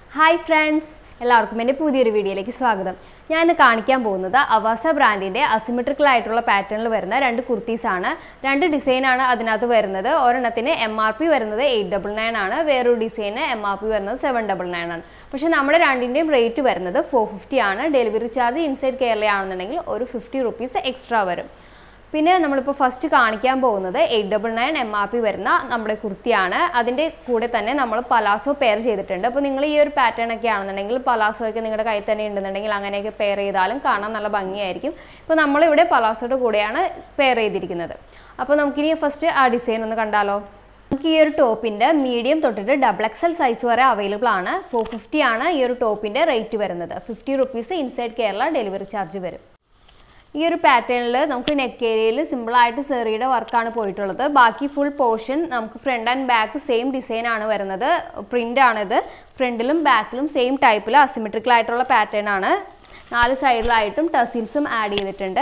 Hi friends, എല്ലാവർക്കും എൻ്റെ പുതിയൊരു വീഡിയോയിലേക്ക് സ്വാഗതം. ഞാൻ ഇന്ന് കാണിക്കാൻ പോകുന്നത് അവാസ ബ്രാൻഡിന്റെ അസിമെട്രിക്കൽ ആയിട്ടുള്ള പാറ്റേണിൽ വരുന്ന രണ്ട് കുർത്തീസ് ആണ്. രണ്ട് ഡിസൈൻ ആണ് അതിനകത്ത് വരുന്നത്. ഒരെണ്ണത്തിന് MRP വരുന്നത് 899 ആണ്, വേറൊരു ഡിസൈന് MRP വരുന്നത് 799 ആണ്. പക്ഷേ നമ്മുടെ രണ്ടിന്റെയും റേറ്റ് വരുന്നത് 450 ആണ്. ഡെലിവറി ചാർജ് ഇൻസൈഡ് കേരള ആണെന്നുണ്ടെങ്കിൽ ഒരു 50 rupees എക്സ്ട്രാ വരും. പിന്നെ നമ്മളിപ്പോൾ ഫസ്റ്റ് കാണിക്കാൻ പോകുന്നത് 899 MRP വരുന്ന നമ്മുടെ കുർത്തിയാണ്. അതിൻ്റെ കൂടെ തന്നെ നമ്മൾ പലാസോ പെയർ ചെയ്തിട്ടുണ്ട്. അപ്പോൾ നിങ്ങൾ ഈ ഒരു പാറ്റേൺ ഒക്കെ ആണെന്നുണ്ടെങ്കിൽ പലാസോയൊക്കെ നിങ്ങളുടെ കയ്യിൽ തന്നെ ഉണ്ടെന്നുണ്ടെങ്കിൽ അങ്ങനെയൊക്കെ പെയർ ചെയ്താലും കാണാൻ നല്ല ഭംഗിയായിരിക്കും. ഇപ്പോൾ നമ്മളിവിടെ പലാസോയുടെ കൂടെയാണ് പെയർ ചെയ്തിരിക്കുന്നത്. അപ്പോൾ നമുക്കിനി ഫസ്റ്റ് ആ ഡിസൈൻ ഒന്ന് കണ്ടാലോ. നമുക്ക് ഈ ഒരു ടോപ്പിൻ്റെ മീഡിയം തൊട്ടിട്ട് XXL സൈസ് വരെ അവൈലബിൾ ആണ്. 450 ആണ് ഈ ഒരു ടോപ്പിൻ്റെ റേറ്റ് വരുന്നത്. 50 rupees inside Kerala delivery charge വരും. ഈ ഒരു പാറ്റേണിൽ നമുക്ക് നെക്ക് ഏരിയയിൽ സിമ്പിളായിട്ട് സെറിയുടെ വർക്കാണ് പോയിട്ടുള്ളത്. ബാക്കി ഫുൾ പോർഷൻ നമുക്ക് front and back same design ആണ് വരുന്നത്. പ്രിൻ്റ് ആണിത്. ഫ്രണ്ടിലും ബാക്കിലും സെയിം ടൈപ്പിൽ അസിമെട്രിക്കൽ ആയിട്ടുള്ള പാറ്റേൺ ആണ്. 4 സൈഡിലായിട്ടും ടസിൽസും ആഡ് ചെയ്തിട്ടുണ്ട്.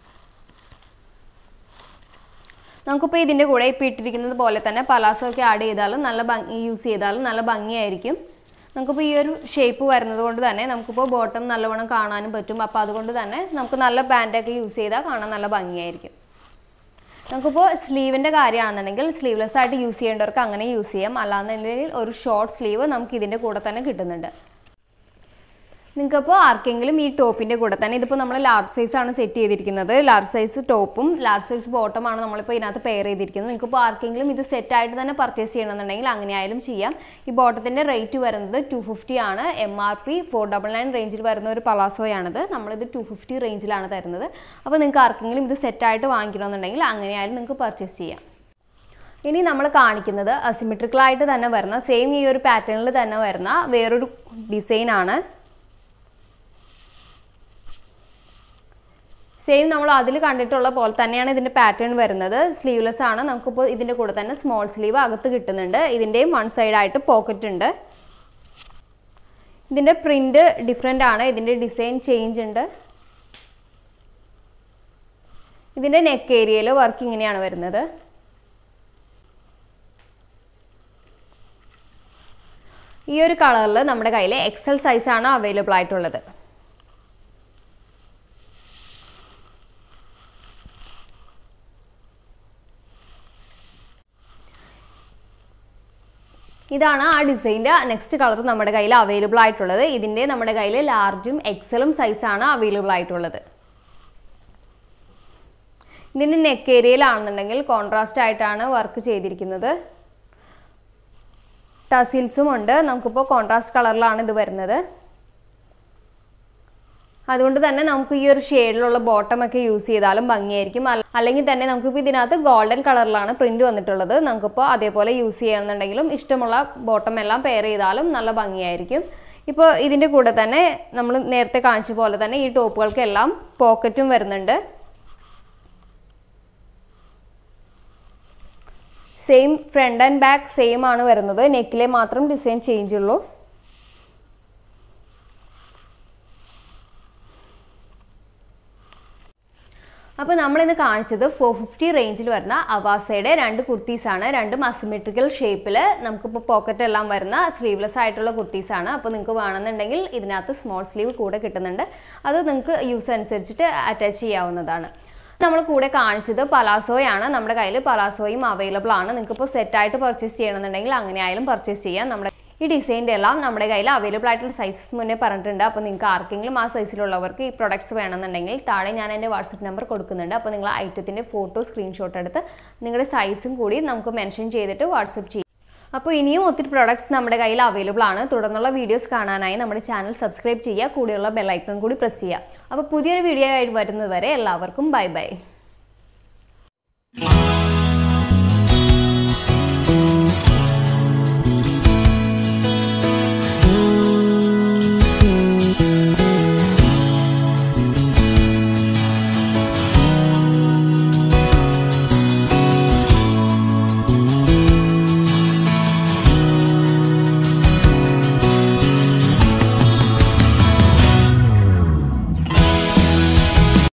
നമുക്കിപ്പോൾ ഇതിൻ്റെ കൂടെ ഇപ്പോൾ ഇട്ടിരിക്കുന്നത് പോലെ തന്നെ പലാസോ ഒക്കെ ആഡ് ചെയ്താലും നല്ല യൂസ് ചെയ്താലും നല്ല ഭംഗിയായിരിക്കും. നമുക്കിപ്പോൾ ഈ ഒരു ഷേപ്പ് വരുന്നത് കൊണ്ട് തന്നെ നമുക്കിപ്പോൾ ബോട്ടം നല്ലവണ്ണം കാണാനും പറ്റും. അപ്പോൾ അതുകൊണ്ട് തന്നെ നമുക്ക് നല്ല പാൻറ്റൊക്കെ യൂസ് ചെയ്താൽ കാണാൻ നല്ല ഭംഗിയായിരിക്കും. നമുക്കിപ്പോൾ സ്ലീവിൻ്റെ കാര്യമാണെന്നുണ്ടെങ്കിൽ സ്ലീവ്ലെസ് ആയിട്ട് യൂസ് ചെയ്യേണ്ടവർക്ക് അങ്ങനെ യൂസ് ചെയ്യാം. അല്ലാന്നുണ്ടെങ്കിൽ ഒരു ഷോർട്ട് സ്ലീവ് നമുക്ക് ഇതിൻ്റെ കൂടെ തന്നെ കിട്ടുന്നുണ്ട്. നിങ്ങൾക്കിപ്പോൾ ആർക്കെങ്കിലും ഈ ടോപ്പിൻ്റെ കൂടെ തന്നെ ഇതിപ്പോൾ നമ്മൾ ലാർജ് സൈസാണ് സെറ്റ് ചെയ്തിരിക്കുന്നത്. ലാർജ് സൈസ് ടോപ്പും ലാർജ് സൈസ് ബോട്ടമാണ് നമ്മളിപ്പോൾ ഇതിനകത്ത് പെയർ ചെയ്തിരിക്കുന്നത്. നിങ്ങൾക്കിപ്പോൾ ആർക്കെങ്കിലും ഇത് സെറ്റായിട്ട് തന്നെ പർച്ചേസ് ചെയ്യണമെന്നുണ്ടെങ്കിൽ അങ്ങനെ ആയാലും ചെയ്യാം. ഈ ബോട്ടത്തിൻ്റെ റേറ്റ് വരുന്നത് 250 ആണ്. MRP 499 റേഞ്ചിൽ വരുന്ന ഒരു പലാസോയാണിത്. നമ്മളിത് 250 റേഞ്ചിലാണ് തരുന്നത്. അപ്പോൾ നിങ്ങൾക്ക് ആർക്കെങ്കിലും ഇത് സെറ്റായിട്ട് വാങ്ങിക്കണമെന്നുണ്ടെങ്കിൽ അങ്ങനെ ആയാലും നിങ്ങൾക്ക് പർച്ചേസ് ചെയ്യാം. ഇനി നമ്മൾ കാണിക്കുന്നത് അസിമെട്രിക്കലായിട്ട് തന്നെ വരുന്ന സെയിം ഈ ഒരു പാറ്റേണിൽ തന്നെ വരുന്ന വേറൊരു ഡിസൈനാണ്. സെയിം നമ്മൾ അതിൽ കണ്ടിട്ടുള്ള പോലെ തന്നെയാണ് ഇതിൻ്റെ പാറ്റേൺ വരുന്നത്. സ്ലീവ്ലെസ് ആണ്. നമുക്കിപ്പോൾ ഇതിൻ്റെ കൂടെ തന്നെ സ്മോൾ സ്ലീവ് അകത്ത് കിട്ടുന്നുണ്ട്. ഇതിൻ്റെയും വൺ സൈഡായിട്ട് പോക്കറ്റ് ഉണ്ട്. ഇതിൻ്റെ പ്രിൻ്റ് ഡിഫറെൻ്റ് ആണ്. ഇതിൻ്റെ ഡിസൈൻ ചേഞ്ച് ഉണ്ട്. ഇതിൻ്റെ നെക്ക് ഏരിയയിൽ വർക്ക് ഇങ്ങനെയാണ് വരുന്നത്. ഈ ഒരു കളറിൽ നമ്മുടെ കയ്യിൽ XL സൈസാണ് അവൈലബിൾ ആയിട്ടുള്ളത്. ഇതാണ് ആ ഡിസൈൻ്റെ നെക്സ്റ്റ് കളർ നമ്മുടെ കയ്യിൽ അവൈലബിൾ ആയിട്ടുള്ളത്. ഇതിൻ്റെ നമ്മുടെ കയ്യിൽ ലാർജും XLും സൈസാണ് അവൈലബിൾ ആയിട്ടുള്ളത്. ഇതിൻ്റെ നെക്ക് ഏരിയയിലാണെന്നുണ്ടെങ്കിൽ കോൺട്രാസ്റ്റ് ആയിട്ടാണ് വർക്ക് ചെയ്തിരിക്കുന്നത്. ടസിൽസും ഉണ്ട്. നമുക്കിപ്പോൾ കോൺട്രാസ്റ്റ് കളറിലാണ് ഇത് വരുന്നത്. അതുകൊണ്ട് തന്നെ നമുക്ക് ഈ ഒരു ഷെയ്ഡിലുള്ള ബോട്ടം ഒക്കെ യൂസ് ചെയ്താലും ഭംഗിയായിരിക്കും. അല്ലെങ്കിൽ തന്നെ നമുക്കിപ്പോൾ ഇതിനകത്ത് ഗോൾഡൻ കളറിലാണ് പ്രിന്റ് വന്നിട്ടുള്ളത്. നമുക്കിപ്പോൾ അതേപോലെ യൂസ് ചെയ്യണമെന്നുണ്ടെങ്കിലും ഇഷ്ടമുള്ള ബോട്ടം എല്ലാം പെയർ ചെയ്താലും നല്ല ഭംഗിയായിരിക്കും. ഇപ്പോൾ ഇതിൻ്റെ കൂടെ തന്നെ നമ്മൾ നേരത്തെ കാണിച്ച പോലെ തന്നെ ഈ ടോപ്പുകൾക്കെല്ലാം പോക്കറ്റും വരുന്നുണ്ട്. Same front and back same ആണ് വരുന്നത്. നെക്കിലെ മാത്രം ഡിസൈൻ ചേഞ്ച് ഉള്ളൂ. അപ്പോൾ നമ്മളിന്ന് കാണിച്ചത് 450 റേഞ്ചിൽ വരുന്ന അവാസയുടെ രണ്ട് കുർത്തീസാണ്. രണ്ടും അസിമെട്രിക്കൽ ഷേപ്പിൽ നമുക്കിപ്പോൾ പോക്കറ്റ് എല്ലാം വരുന്ന സ്ലീവ്ലെസ് ആയിട്ടുള്ള കുർത്തീസാണ്. അപ്പോൾ നിങ്ങൾക്ക് വേണമെന്നുണ്ടെങ്കിൽ ഇതിനകത്ത് സ്മോൾ സ്ലീവ് കൂടെ കിട്ടുന്നുണ്ട്. അത് നിങ്ങൾക്ക് യൂസ് അനുസരിച്ചിട്ട് അറ്റാച്ച് ചെയ്യാവുന്നതാണ്. നമ്മൾ കൂടെ കാണിച്ചത് പലാസോയാണ്. നമ്മുടെ കയ്യിൽ പലാസോയും അവൈലബിൾ ആണ്. നിങ്ങൾക്കിപ്പോൾ സെറ്റായിട്ട് പർച്ചേസ് ചെയ്യണമെന്നുണ്ടെങ്കിൽ അങ്ങനെ ആയാലും പർച്ചേസ് ചെയ്യാം. നമ്മുടെ ഈ ഡിസൈൻ്റെ എല്ലാം നമ്മുടെ കയ്യിൽ അവൈലബിൾ ആയിട്ടുള്ള സൈസസ് മുന്നേ പറഞ്ഞിട്ടുണ്ട്. അപ്പോൾ നിങ്ങൾക്ക് ആർക്കെങ്കിലും ആ സൈസിലുള്ളവർക്ക് ഈ പ്രൊഡക്ട്സ് വേണമെന്നുണ്ടെങ്കിൽ താഴെ ഞാൻ എൻ്റെ വാട്സപ്പ് നമ്പർ കൊടുക്കുന്നുണ്ട്. അപ്പോൾ നിങ്ങൾ ഐറ്റത്തിൻ്റെ ഫോട്ടോ സ്ക്രീൻഷോട്ട് എടുത്ത് നിങ്ങളുടെ സൈസും കൂടി നമുക്ക് മെൻഷൻ ചെയ്തിട്ട് വാട്സപ്പ് ചെയ്യും. അപ്പോൾ ഇനിയും ഒത്തിരി പ്രൊഡക്ട്സ് നമ്മുടെ കയ്യിൽ അവൈലബിൾ ആണ്. തുടർന്നുള്ള വീഡിയോസ് കാണാനായി നമ്മുടെ ചാനൽ സബ്സ്ക്രൈബ് ചെയ്യുക. കൂടെയുള്ള ബെൽ ഐക്കൺ കൂടി പ്രസ് ചെയ്യുക. അപ്പോൾ പുതിയൊരു വീഡിയോ ആയിട്ട് വരുന്നത് വരെ എല്ലാവർക്കും ബൈ ബൈ.